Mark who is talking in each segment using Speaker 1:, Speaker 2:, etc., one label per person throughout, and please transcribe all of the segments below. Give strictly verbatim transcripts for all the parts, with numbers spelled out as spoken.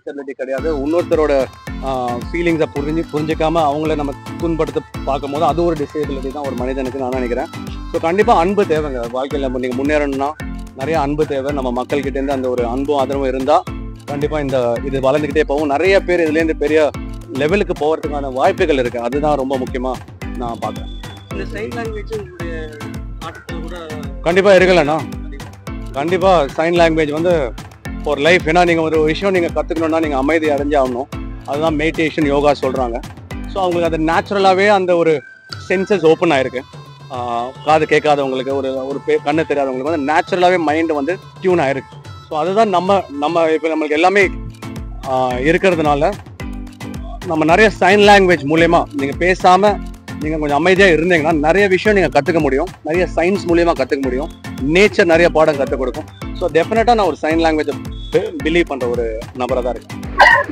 Speaker 1: Disability கிடையாது. இன்னொருத்தரோட ஃபீலிங்ஸை புரிஞ்சு புரிஞ்சிக்காம அவங்கள நம்ம துன்படுத்த பார்க்கும் போது அது ஒரு டிசபிலிட்டி தான் ஒரு மனிதனுக்கு நான் நினைக்கிறேன். ஸோ கண்டிப்பாக அன்பு தேவைங்க வாழ்க்கையில். நம்ம நீங்கள் முன்னேறணும்னா நிறைய அன்பு தேவை. நம்ம மக்கள்கிட்டேருந்து அந்த ஒரு அன்பும் ஆதரவும் இருந்தால் கண்டிப்பாக இந்த இது வளர்ந்துக்கிட்டே போகும். நிறைய பேர் இதுலேருந்து பெரிய லெவலுக்கு போகிறதுக்கான வாய்ப்புகள் இருக்குது. அதுதான் ரொம்ப முக்கியமாக நான் பார்க்குறேன்.
Speaker 2: இந்த சைன் லாங்குவேஜ் உங்களுடைய ஆட்டத்தில் கூட
Speaker 1: கண்டிப்பாக இருக்கலண்ணா. கண்டிப்பாக சைன் லாங்குவேஜ் வந்து ஒரு லைஃப். ஏன்னா நீங்கள் ஒரு விஷயம் நீங்கள் கற்றுக்கணுன்னா நீங்கள் அமைதி அடைஞ்சு ஆகணும். அதுதான் மெடிடேஷன் யோகா சொல்கிறாங்க. ஸோ அவங்களுக்கு அது நேச்சுரலாகவே அந்த ஒரு சென்சஸ் ஓப்பன் ஆகிருக்கு. காது கேட்காதவங்களுக்கு ஒரு ஒரு பே கண்ணு தெரியாதவங்களுக்கு வந்து நேச்சுரலாகவே மைண்டு வந்து டியூன் ஆகிருக்கு. ஸோ அதுதான் நம்ம நம்ம இப்போ நம்மளுக்கு எல்லாமே இருக்கிறதுனால நம்ம நிறைய சைன் லாங்குவேஜ் மூலயமா நீங்கள் பேசாமல் நீங்கள் கொஞ்சம் அமைதியாக இருந்தீங்கன்னா நிறைய விஷயம் நீங்கள் கற்றுக்க முடியும். நிறைய சயின்ஸ் மூலியமாக கற்றுக்க முடியும். நேச்சர் நிறைய பாடம் கற்றுக் கொடுக்கும். ஸோ டெஃபினட்டாக நான் ஒரு சைன் லாங்குவேஜை பிலீவ் பண்ணுற ஒரு நபராக தான் இருக்கேன்.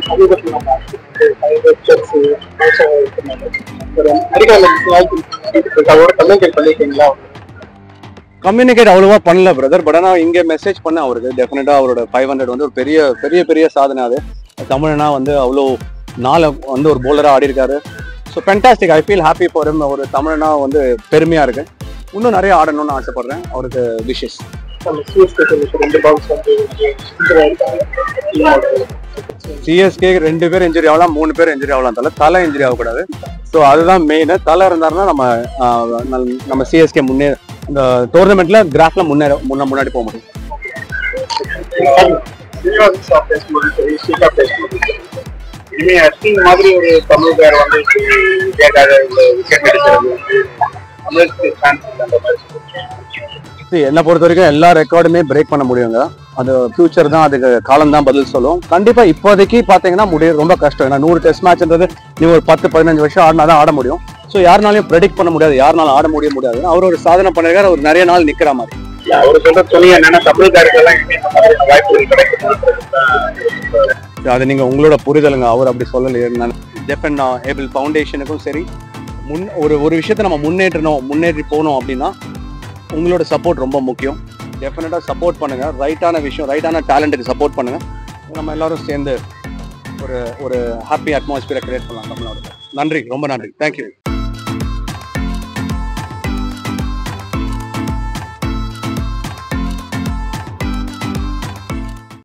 Speaker 1: கம்யூனிகேட் அவ்வளோவா பண்ணல பிரதர். பட் ஆனால் இங்கே மெசேஜ் பண்ண அவருக்கு டெஃபினட்டாக அவரோட ஃபைவ் ஹண்ட்ரட் வந்து ஒரு பெரிய பெரிய பெரிய சாதனை. அது தமிழ்னா வந்து அவ்வளோ நாள் வந்து ஒரு போலராக ஆடி இருக்காரு. So fantastic. I feel happy for him. ஒரு தமிழ்னா வந்து பெருமையாக இருக்கு. இன்னும் நிறைய ஆடணும்னு ஆசைப்படுறேன். அவருக்கு விஷஸ். சிஎஸ்கே ரெண்டு பேர் இன்ஜுரி ஆகலாம், மூணு பேர் இன்ஜுரி ஆகலாம். தலை தலை இன்ஜுரி ஆகக்கூடாது. ஸோ அதுதான் மெயின். தலை இருந்தாருன்னா நம்ம நம்ம சிஎஸ்கே முன்னே இந்த டோர்னமெண்ட்ல கிராஃப்ல முன்னேற முன்ன முன்னாடி போக முடியும்.
Speaker 3: மாதிரி ஒரு தமிழ் பேர் வந்து
Speaker 1: என்னை பொறுத்த வரைக்கும் எல்லா ரெக்கார்டுமே பிரேக் பண்ண முடியுங்க. அது ஃபியூச்சர் தான், அதுக்கு காலம் தான் பதில் சொல்லும். கண்டிப்பா இப்போதைக்கு பாத்தீங்கன்னா முடிய ரொம்ப கஷ்டம். ஏன்னா நூறு டெஸ்ட் மேட்ச்ன்றது நீ ஒரு பத்து பதினஞ்சு வருஷம் ஆடினா தான் ஆட முடியும். ஸோ யாருனாலையும் ப்ரெடிக்ட் பண்ண முடியாது, யாருனாலும் ஆட முடிய முடியாது. அவர் ஒரு சாதனை பண்ணிருக்காரு. அவர் நிறைய நாள் நிக்கிற மாதிரி.
Speaker 3: அவரு சொல்ற துணி என்னன்னா தமிழ்காரர்கள்லாம் வாய்ப்புகள் கிடைக்கும்.
Speaker 1: அது நீங்க உங்களோட புரிதலுங்க. அவர் அப்படி சொல்லலையே. டெஃபன் ஏபிள் ஃபவுண்டேஷனுக்கும் சரி, முன் ஒரு ஒரு விஷயத்தை நம்ம முன்னேற்றணும் முன்னேறி போகணும் அப்படின்னா உங்களோட சப்போர்ட் ரொம்ப முக்கியம். டெஃபினட்டாக சப்போர்ட் பண்ணுங்க. ரைட்டான விஷயம், ரைட்டான டேலண்ட்டுக்கு சப்போர்ட் பண்ணுங்க. நம்ம எல்லாரும் சேர்ந்து ஒரு ஒரு ஹாப்பி அட்மாஸ்பியரை கிரியேட் பண்ணலாம் தமிழ்நாடு. நன்றி, ரொம்ப நன்றி. தேங்க்யூ.